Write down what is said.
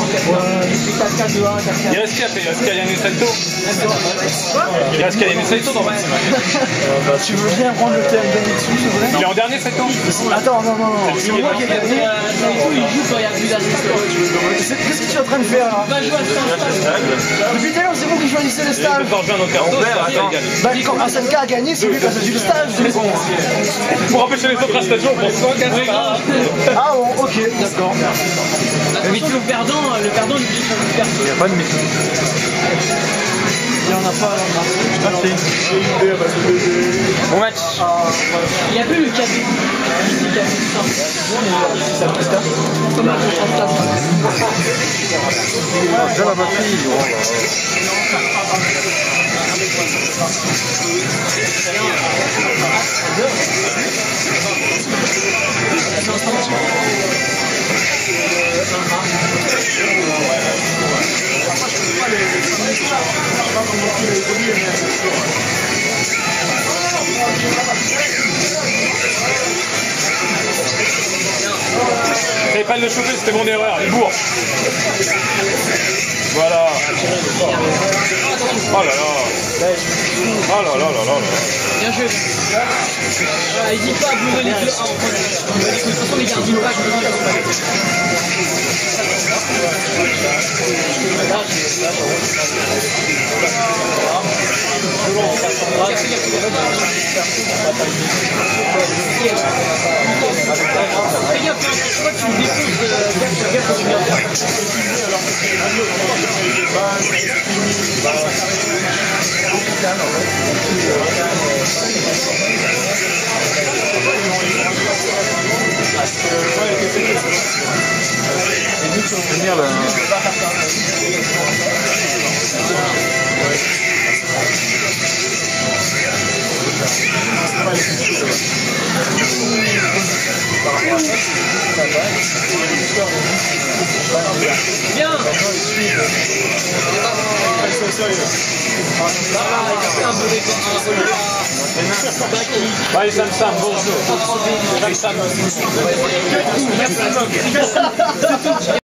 Il reste qui après? Il reste Kylian Saito. Il reste Kylian Saito dans 26 matchs. Tu veux bien prendre le thème d'Anitsu, s'il vous plaît? Il est en dernier Saito. Attends, non. C'est moi qui ai gagné. Il joue quand il y a plus d'assistants. Qu'est-ce que tu es en train de faire là? Il va jouer à stage. Depuis tout à l'heure, c'est vous qui choisissez les Il stages. peut rejoindre nos cartons. Bah, quand SNK a gagné, c'est lui qui a choisi le stage. Pour empêcher les autres à stagiaires, on prend 5 Ah bon, ok, d'accord. Attention, le perdant, il oublie de faire. Il n'y a pas de mission. Il n'y en a pas là. Bon match. Il n'y a plus le cabine. Déjà la batterie. J'avais pas de le choper, c'était mon erreur, il bourre. Voilà. Oh là là. Oh là là là là. Bien joué. Il dit pas brûler les deux. De toute façon, les gardiens pas brûler les deux. Bien. Allez Sam, bonjour. Sam.